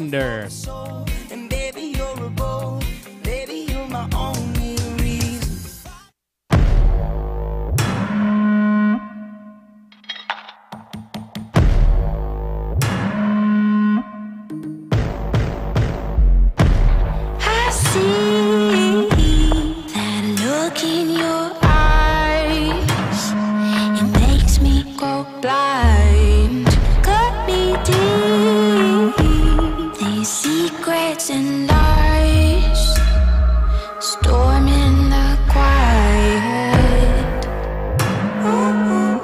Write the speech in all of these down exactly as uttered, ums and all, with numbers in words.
Wonder. And baby, you're a boy. Baby, you're my only reason. I see that look in your eyes. It makes me go blind. Cut me deep. These secrets and lies. Storm in the quiet. Ooh, ooh,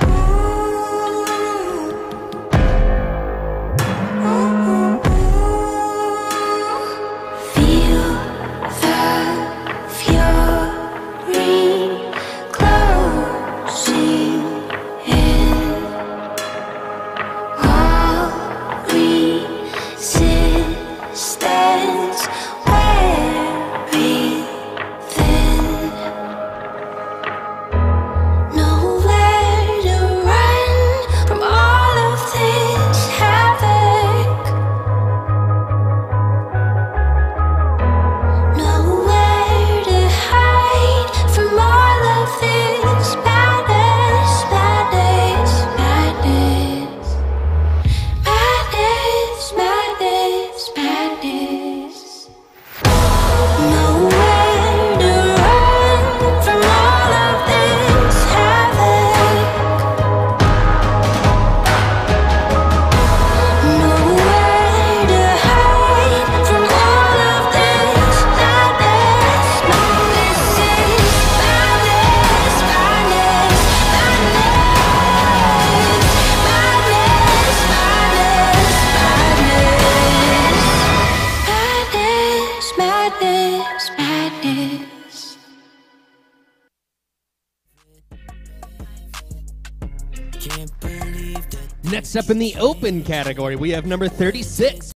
ooh. Ooh, ooh, ooh. Feel the fury closing in. All resistance wearing thin. Nowhere to run from all of this havoc. Nowhere to hide from all of this madness, madness, madness. Madness, madness, madness. Nowhere to run from all of this havoc. Nowhere to hide from all of this madness. No, this is madness, madness, madness. Madness, madness, madness. Madness, madness. Next up in the open category, we have number thirty-six.